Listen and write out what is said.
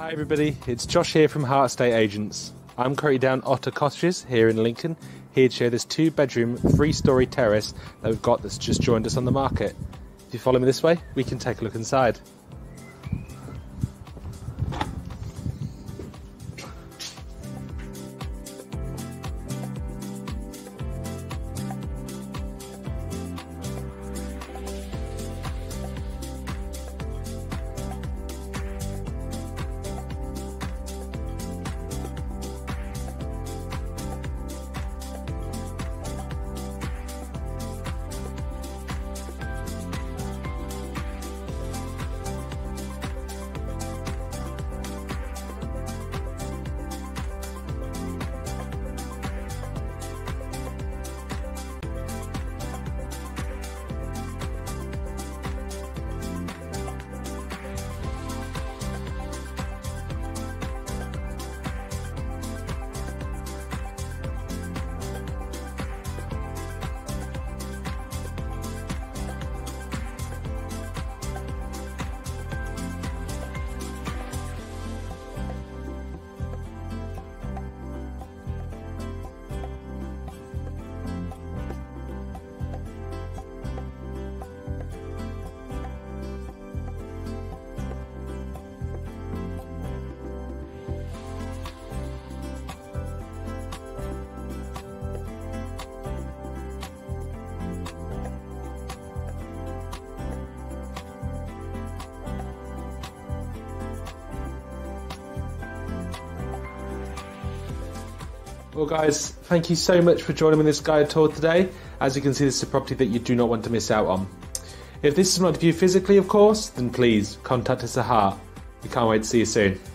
Hi everybody, it's Josh here from HAART Estate Agents. I'm currently down Otters Cottages here in Lincoln, here to show this 2-bedroom, 3-storey terrace that we've got that's just joined us on the market. If you follow me this way, we can take a look inside. Well guys, thank you so much for joining me in this guided tour today. As you can see, this is a property that you do not want to miss out on. If this is not to view physically, of course, then please contact us at HAART. We can't wait to see you soon.